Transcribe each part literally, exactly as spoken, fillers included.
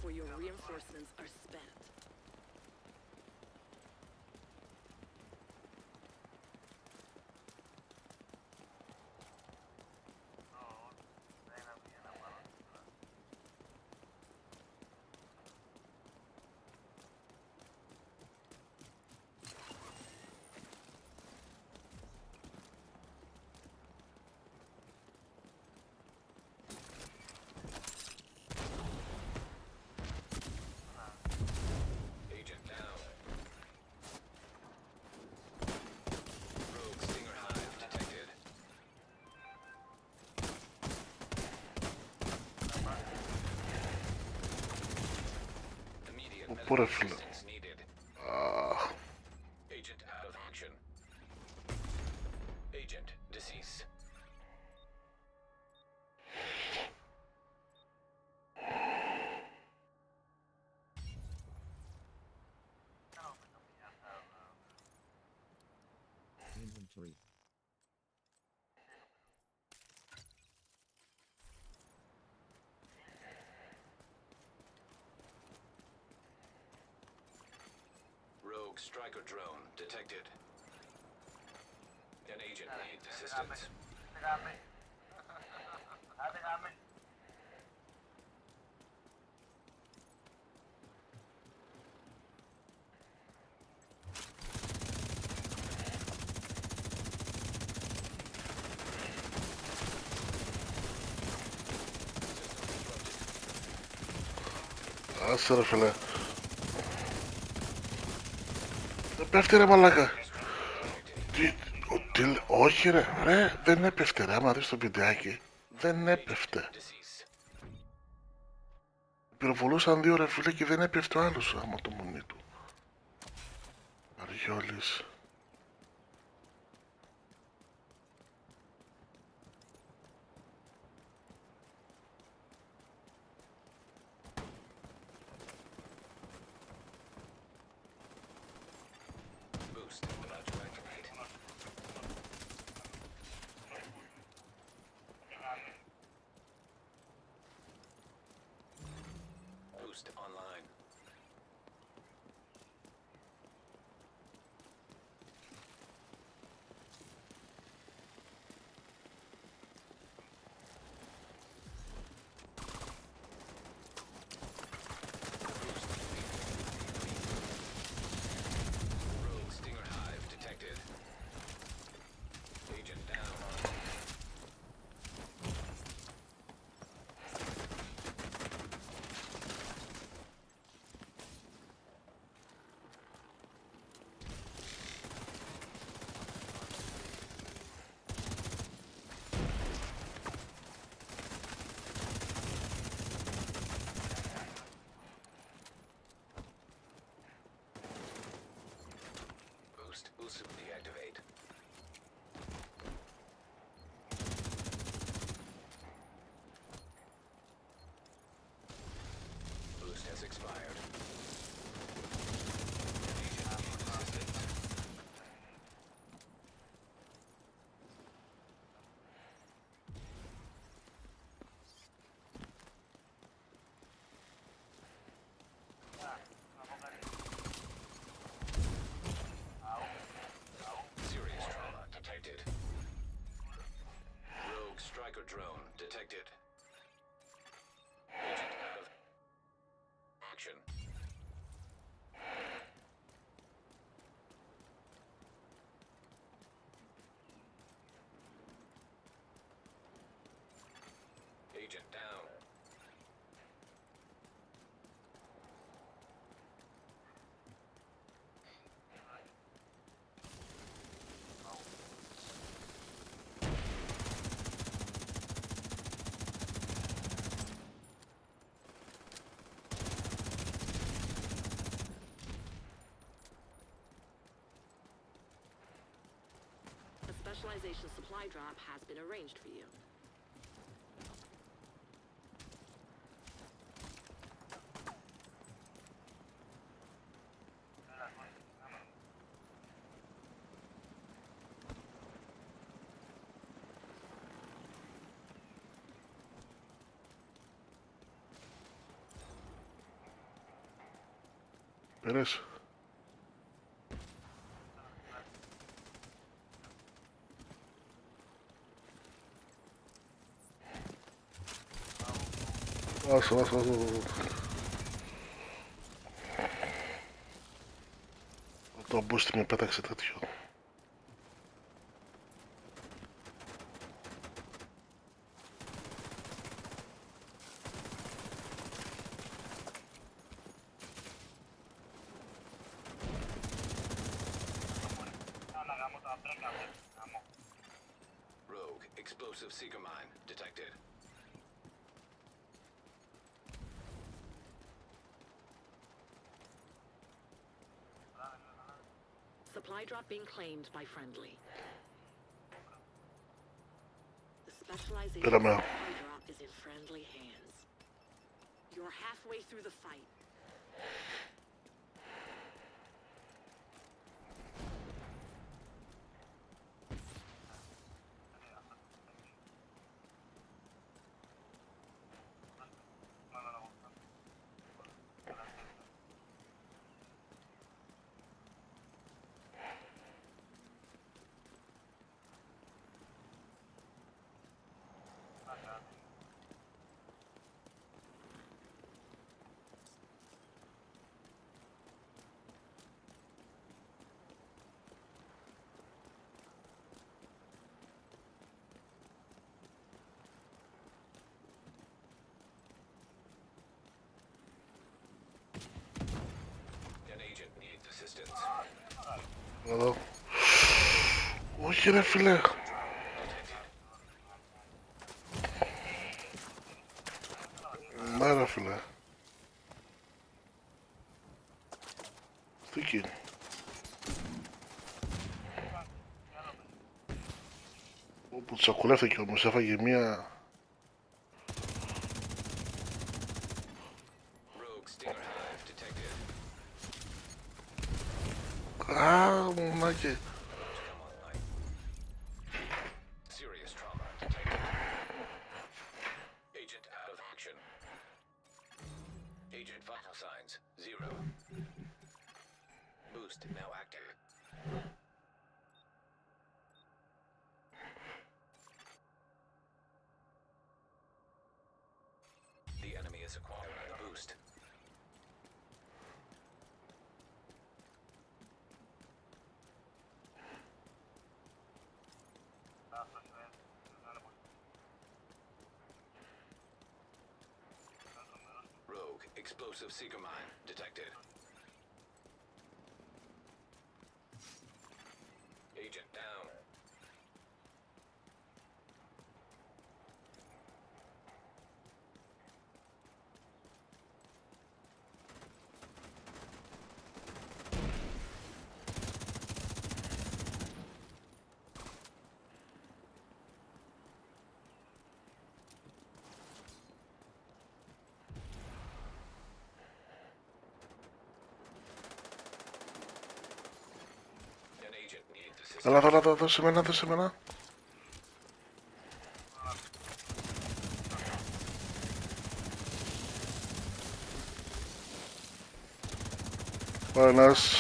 before your reinforcements are spent. Πού ρε φίλε. Αχ. Inventory. Rogue striker drone detected. An agent needs assistance. Άσε ρε φίλε. Δεν πέφτει ρε μαλάκα. Τι, ο, τι, όχι ρε, ρε, δεν έπεφτε ρε, άμα δεις το βιντεάκι. Δεν έπεφτε. Πυροβολούσαν δύο ρε φίλε και δεν έπεφτε ο άλλος άμα το μονί του. Αργιόλης. Online. Rogue Stinger Hive detected. Agent down. Boost will soon deactivate. Boost has expired. Agent needs assistance. Serious trauma detected. Rogue striker drone detected. Agent out of action. Agent down. A specialization supply drop has been arranged for you. Πέρασε. Άσε, άσε, άσε. Το μπούστι με πέταξε τέτοιο. Rogue explosive seeker mine detected. Supply drop being claimed by friendly. The specialization Pera meu. supply drop is in friendly hands. You're halfway through the fight. An agent needs assistance. Εδώ. Όχι ρε φίλε. Ναι ρε φίλε. Τι γίνει. Όπου τσακουλεύτηκε όμως, έφαγε μία... Rogue stinger hive detected. Α, μουνάκι. Come online. Serious trauma detected. Agent out of action. Agent vital signs zero. Boost now active. The enemy is acquiring the boost. Rogue explosive seeker mine detected. Agent down. An agent needs assistance. Έλα, έλα, έλα, δώσε εμένα, δώσε εμένα. Πάει ένας.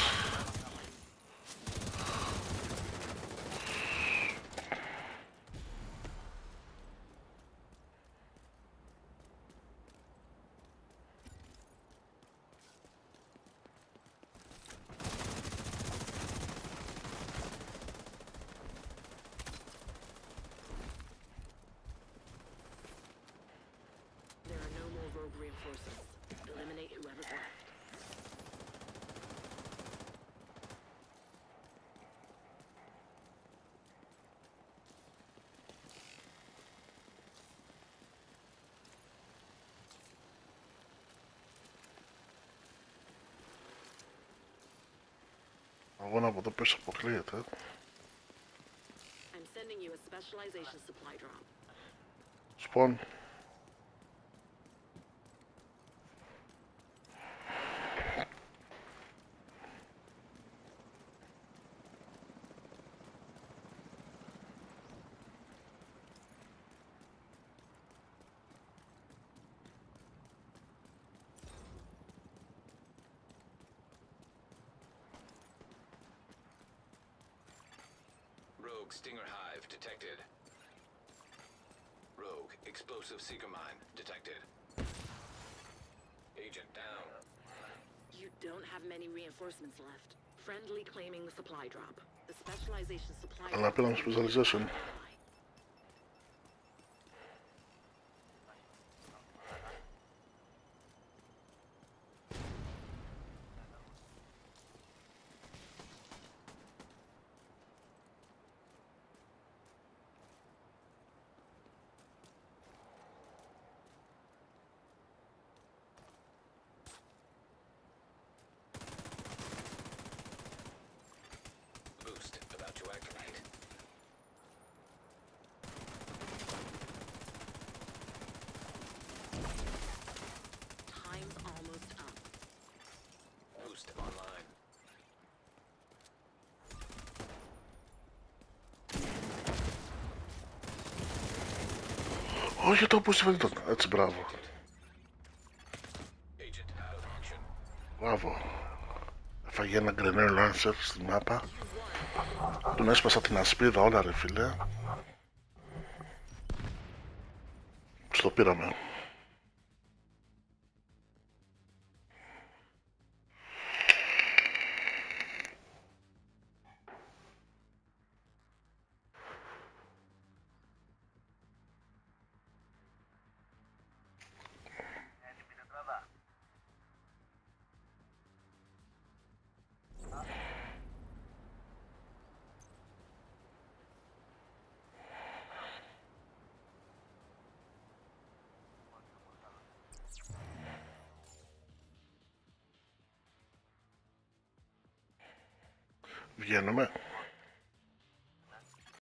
There are no more rogue reinforcements. Eliminate whoever's left. Αγώνα από εδώ πίσω αποκλείεται. I'm sending you a specialization supply drop. Σπον. Stinger Hive detected. Rogue explosive seeker mine detected. Agent down. You don't have many reinforcements left. Friendly claiming supply drop. The specialization supply Αλλά πήραμε specialization. Boost about to activate. Time's almost up. Boost online. Όχι, το boost δεν ήταν. Έτσι, μπράβο. Agent out of action. Μπράβο. Έφαγε ένα Grenade Lancer στη μάπα. Τον έσπασα την ασπίδα όλα ρε φίλε. Στο πήραμε. Βγαίνουμε.